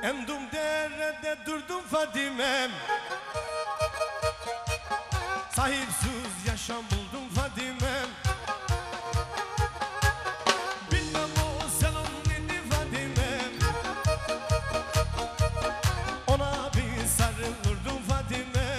Endum derede durdum Fadime'm, sahipsiz yaşam buldum Fadime'm. Bilmem o selam neydi Fadime'm, ona bir sarılırdım Fadime'm.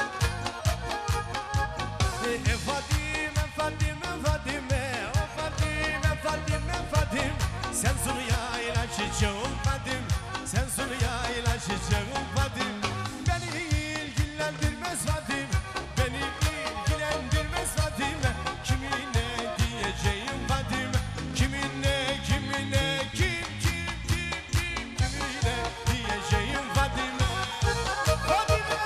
Fadime, Fadime, Fadime, o Fadime, Fadime, Fadime. Sen sunuya ilaç içeceğim Fadim, sen sunuya ilaç içeceğim Fadim. Beni ilgilendirmez Fadim, beni ilgilendirmez Fadim. Kimine diyeceğim Fadim, kimine, kimine, kimine diyeceğim Fadim. Fadime!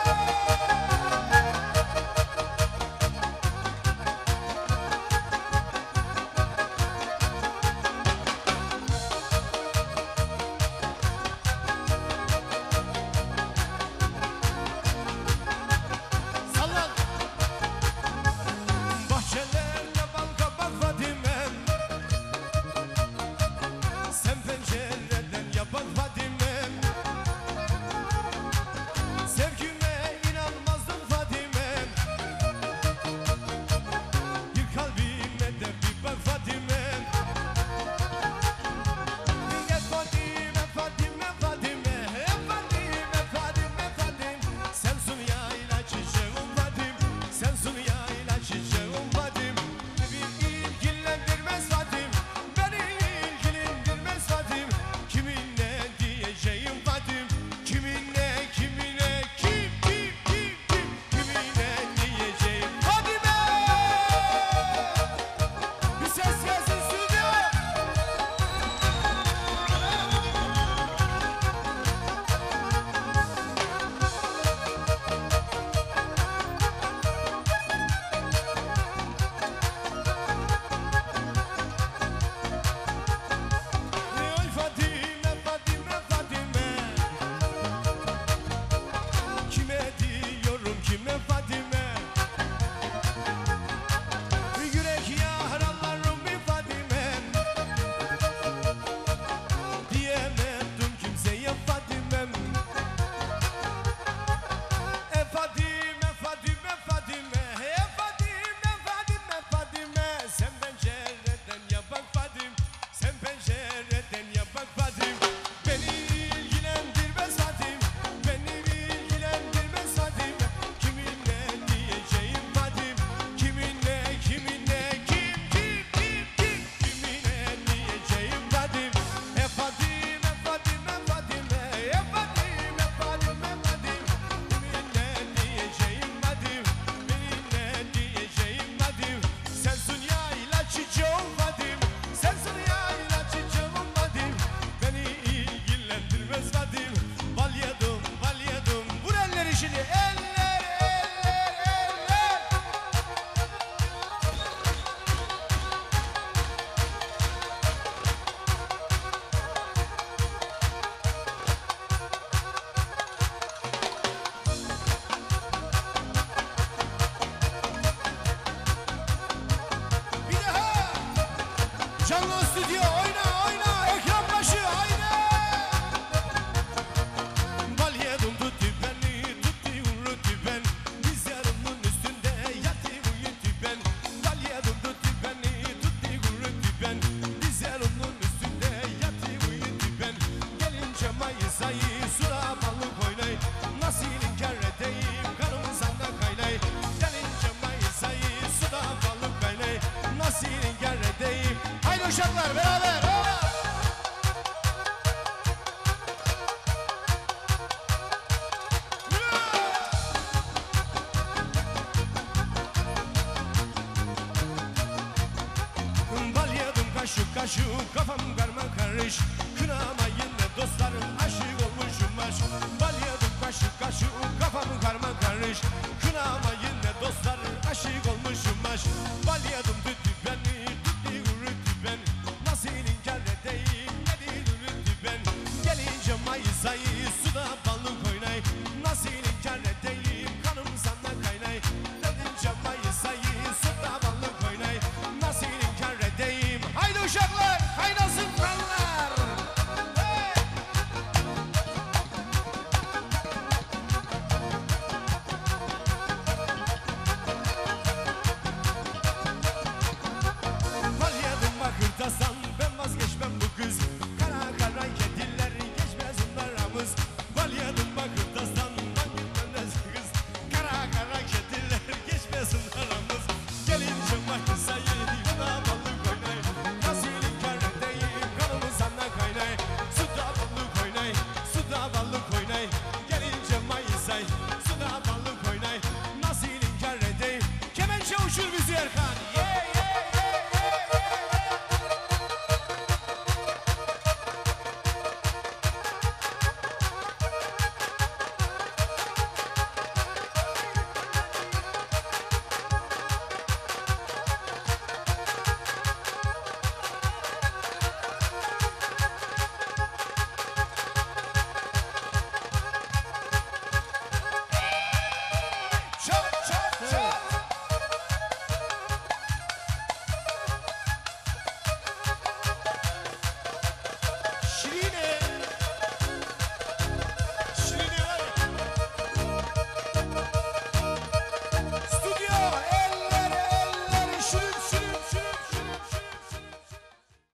Canlı stüdyo oyna oyna, ekran başı haydi. Balyedum tutti beni, tutti urutti ben, dizlerimin üstünde yattım uyutti ben. Balyedum tutti beni, tutti urutti ben, dizlerimin üstünde yattım uyutti ben. Gelince Mayıs ayı sura balık oynay, nasıl inkar edeyim kanım sanda kaynay. Gelince Mayıs ayı suda balık kaynay, nasıl inkar edeyim. Haydi uşaklar beraber. Bal yedim kaşık kaşık, kafam karma karış.